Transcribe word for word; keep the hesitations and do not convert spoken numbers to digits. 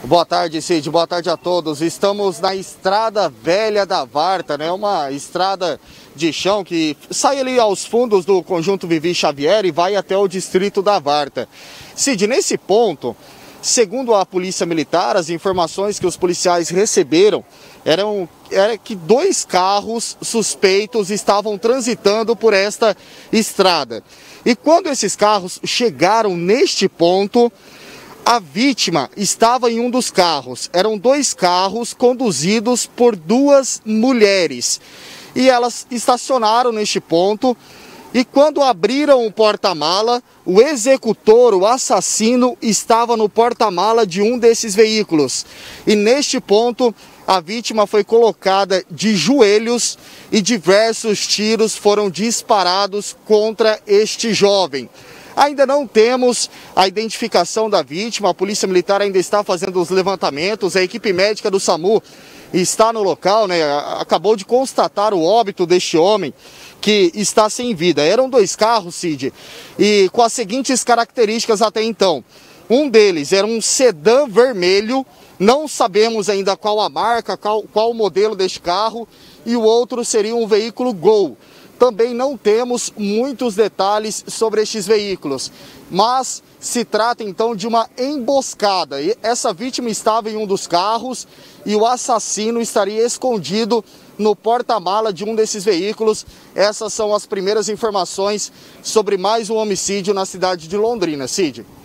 Boa tarde, Cid. Boa tarde a todos. Estamos na Estrada Velha da Varta, né? Uma estrada de chão que sai ali aos fundos do Conjunto Vivi Xavier e vai até o distrito da Varta. Cid, nesse ponto, segundo a Polícia Militar, as informações que os policiais receberam eram era que dois carros suspeitos estavam transitando por esta estrada. E quando esses carros chegaram neste ponto, a vítima estava em um dos carros. Eram dois carros conduzidos por duas mulheres. E elas estacionaram neste ponto. E quando abriram o porta-mala, o executor, o assassino, estava no porta-mala de um desses veículos. E neste ponto, a vítima foi colocada de joelhos e diversos tiros foram disparados contra este jovem. Ainda não temos a identificação da vítima, a Polícia Militar ainda está fazendo os levantamentos, a equipe médica do SAMU está no local, né? Acabou de constatar o óbito deste homem que está sem vida. Eram dois carros, Cid, e com as seguintes características até então. Um deles era um sedã vermelho, não sabemos ainda qual a marca, qual, qual o modelo deste carro, e o outro seria um veículo Gol. Também não temos muitos detalhes sobre estes veículos, mas se trata então de uma emboscada. E essa vítima estava em um dos carros e o assassino estaria escondido no porta-mala de um desses veículos. Essas são as primeiras informações sobre mais um homicídio na cidade de Londrina, Cid.